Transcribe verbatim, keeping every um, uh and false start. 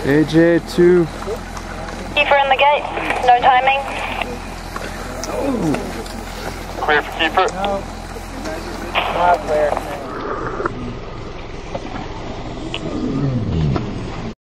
A J two. Keeper in the gate, no timing. Clear for keeper. No. Not clear.